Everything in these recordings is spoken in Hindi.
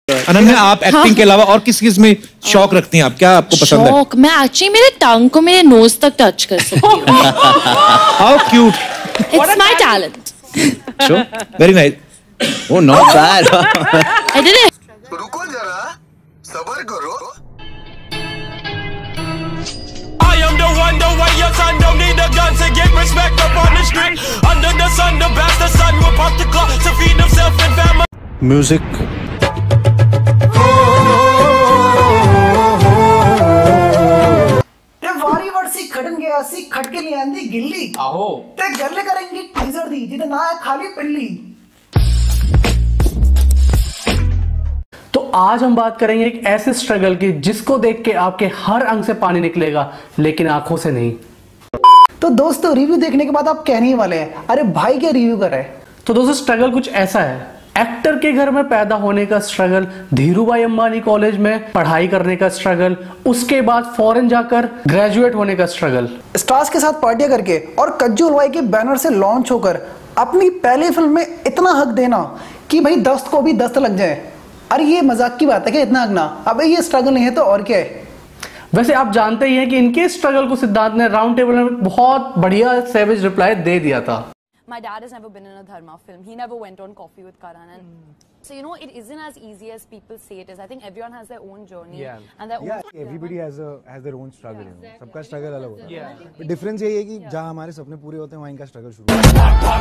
अनन्या, आप एक्टिंग के अलावा और किस चीज में शौक रखती हैं? आप क्या आपको पसंद है? शौक, मैं एक्चुअली मेरे टंग को मेरे नोज तक टच कर सकती हूँ। How cute. It's my talent. So very nice. Oh not bad. I did it. रुको जरा, सब्र करो। I am the one, the way your son don't need a gun to get respect up on the street. Under the sun, the bastard son will pop the clock to feed himself and family. Music. वारी वर्षी खड़न गया सी खटके ले आंदी गिल्ली आहो ते गल्ले करेंगी टीजर दी जिते ना है खाली पिल्ली। तो आज हम बात करेंगे एक ऐसे स्ट्रगल की जिसको देख के आपके हर अंग से पानी निकलेगा, लेकिन आंखों से नहीं। तो दोस्तों, रिव्यू देखने के बाद आप कहने ही वाले हैं, अरे भाई क्या रिव्यू कर रहे हैं। तो दोस्तों, स्ट्रगल कुछ ऐसा है। एक्टर के घर में पैदा होने का स्ट्रगल, धीरूभाई अंबानी कॉलेज में पढ़ाई करने का स्ट्रगल, उसके बाद फॉरेन जाकर ग्रेजुएट होने का स्ट्रगल, स्टार्स के साथ पार्टियां करके और कज्जू हलवाई के बैनर से लॉन्च होकर अपनी पहली फिल्म में इतना हक देना कि भाई दस्त को भी दस्त लग जाए। अरे ये मजाक की बात है क्या इतना हकना? अबे ये स्ट्रगल नहीं है तो और क्या है। वैसे आप जानते ही हैं कि इनके स्ट्रगल को सिद्धार्थ ने राउंड टेबल में बहुत बढ़िया सेविज रिप्लाई दे दिया था। My dad has never been in a dharma film. He never went on Coffee with Karan, and so you know it isn't as easy as people say it is. I think everyone has their own journey and their own. Everybody has their own struggle. You know, सबका struggle अलग होता है. Difference यही है कि जहाँ हमारे सपने पूरे होते हैं वहाँ इनका struggle शुरू होता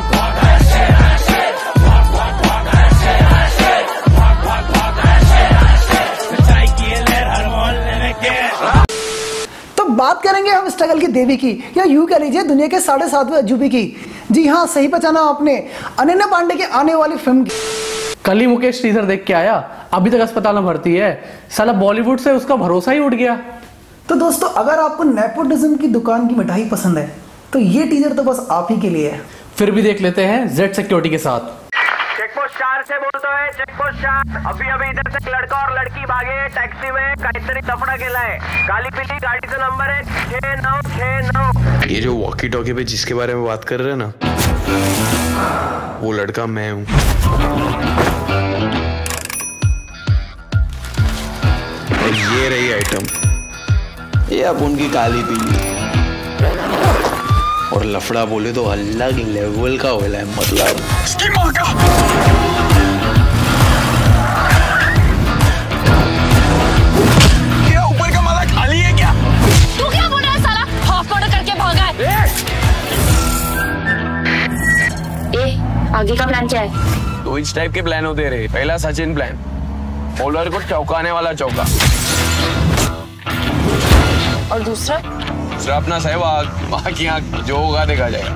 है. तो बात करेंगे हम स्ट्रगल की देवी की, या यूं कह लीजिए दुनिया के 7.5वें अजूबे की। जी हाँ, सही पहचाना आपने, अनन्या पांडे की आने वाली फिल्म की। कल ही मुकेश टीजर देख के आया, अभी तक अस्पताल में भर्ती है। साला बॉलीवुड से उसका भरोसा ही उठ गया। तो दोस्तों, अगर आपको नेपोटिज्म की दुकान की मिठाई पसंद है तो ये टीजर तो बस आप ही के लिए है। फिर भी देख लेते हैं जेड सिक्योरिटी के साथ। चेकपोस्ट 4 से बोलते हैं, चेकपोस्ट 4। अभी इधर से लड़का और लड़की भागे टैक्सी में, काहीतरी तफड़ा केला है। काली पीली गाड़ी का नंबर है 6969। ये जो वॉकी टॉकी पे जिसके बारे में बात कर रहे हैं ना, वो लड़का मैं हूँ। और ये रही आइटम, ये अब उनकी काली पीली। और लफड़ा बोले तो अलग लेवल का होला है, मतलब इसकी माँ का। क्या ऊपर का माला खाली है क्या? तू क्या बोल रहा है साला? हाफ ऑर्डर करके भागा है। ए, आगे का प्लान क्या है? तो इस टाइप के प्लान होते रहे। पहला सचिन प्लान, बॉलर को चौकाने वाला चौका। और दूसरा अपना सहवाग, बाकी यहाँ जो होगा देखा जाएगा।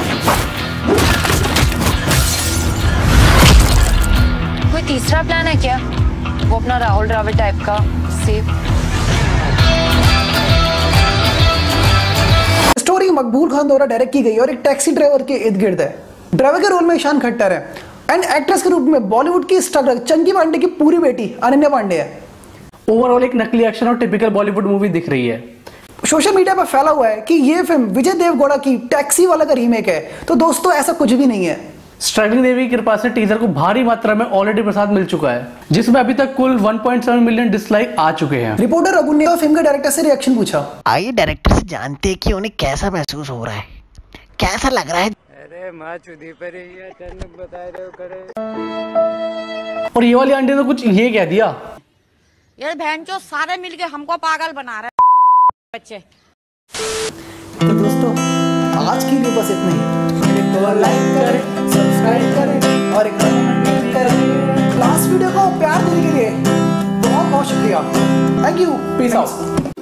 कोई तीसरा प्लान है क्या? वो अपना राहुल द्रविड़ टाइप का सेफ। स्टोरी मकबूल खान द्वारा डायरेक्ट की गई और एक टैक्सी ड्राइवर के इर्द गिर्द है। ड्राइवर के रोल में ईशान खट्टर है एंड एक्ट्रेस के रूप में बॉलीवुड की स्ट्रगल चंकी पांडे की पूरी बेटी अनन्या पांडे है। ओवरऑल एक नकली एक्शन और टिपिकल बॉलीवुड मूवी दिख रही है। सोशल मीडिया पर फैला हुआ है कि ये फिल्म विजय देवगौड़ा की टैक्सी वाला का रीमेक है। तो दोस्तों, ऐसा कुछ भी नहीं है। स्ट्रगलिंग देवी की कृपा से टीजर को भारी मात्रा में ऑलरेडी प्रसाद मिल चुका है, जिसमें अभी तक कुल 1.7 मिलियन डिसलाइक आ चुके हैं। रिपोर्टर रघु ने फिल्म के डायरेक्टर से रिएक्शन पूछा। आइए डायरेक्टर से जानते हैं कि उन्हें कैसा महसूस हो रहा है, कैसा लग रहा है। अरे माँ चुदी पर बता रहे हो करे। और ये वाली आंटी ने कुछ ये कह दिया, यार बहन जो सारे मिलके हमको पागल बना रहे बच्चे। तो दोस्तों, आज के लिए बस इतना ही। वीडियो को लाइक करें, सब्सक्राइब करें और एक कमेंट करें। लास्ट वीडियो को प्यार देने के लिए बहुत बहुत शुक्रिया। Thank you, peace out.